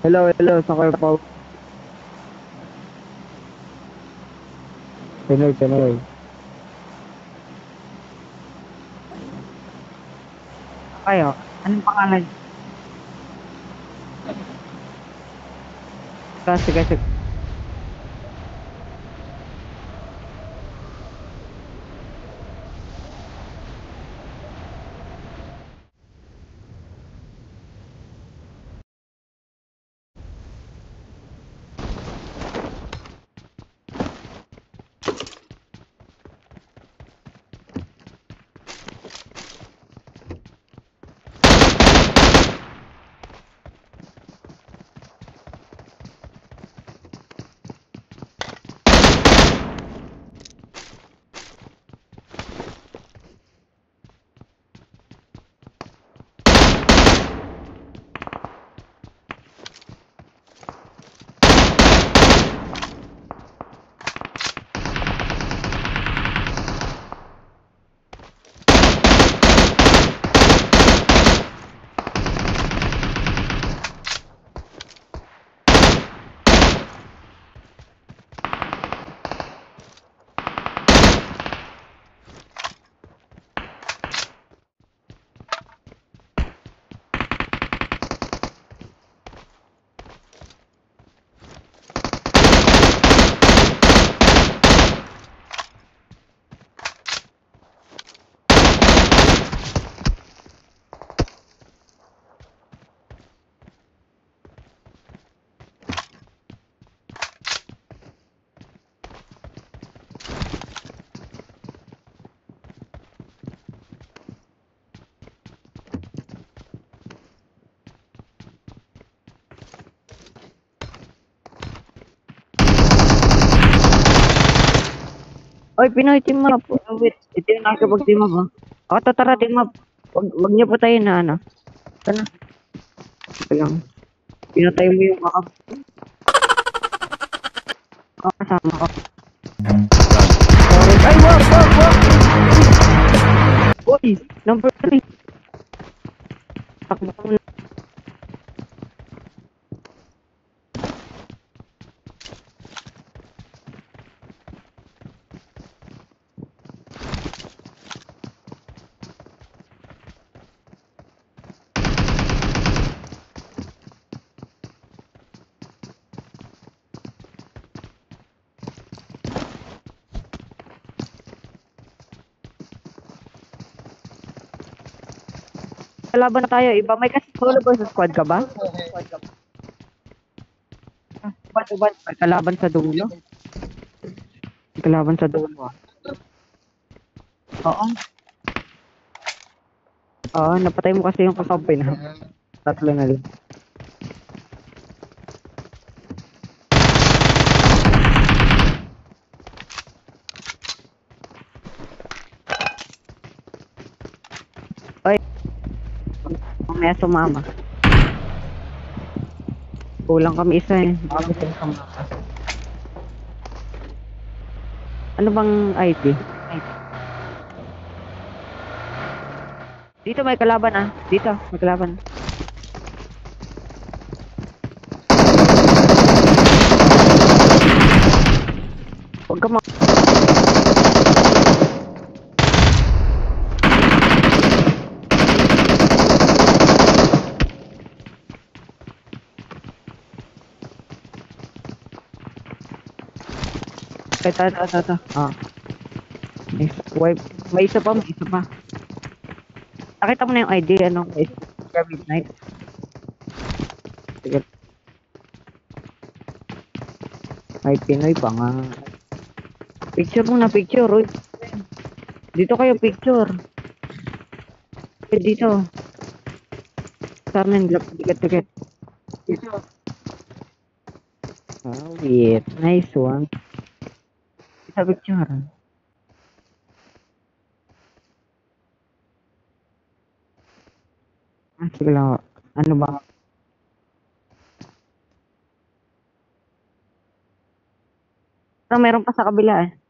Hello, hello, sa kayo po. Pinoy, Pinoy. Kayo, anong pangalan? Sige, sige. Oy, Pinoy, team up. Oh, wait, ito yung nakakapag-team up, ha? Ako, tara, team up. Wag niyo po tayo na, ano. Sana, ito lang. Pinatay mo yung kakasama ko. Sorry. Ay, wag! Uy, number 3. Takbo mo na. Kalaban na tayo, iba. May kasi solo versus squad ka ba? Ba? May kalaban sa dulo? May kalaban sa dulo, ah. Oo. Oo, napatay mo kasi yung kakampi na. Tatlo na lang. Oy, mamaya sumama. Kulang kami isa eh. Baka gusto mo sumama. Ano bang ID? Dito may kalaban ah. Dito, may kalaban. Huwag ka ito. Ah, wipe. May isa pa, may isa pa. Nakita mo na yung ID, ano, guys? Midnight. Sige. May Pinoy pa nga. Picture muna, picture. Uy. Dito kayo, picture. Dito. Carmen, tiket. Dito. Oh, wait. Nice one. Isa picture. Ah, sige lang. Ano ba? Pero meron pa sa kabila eh.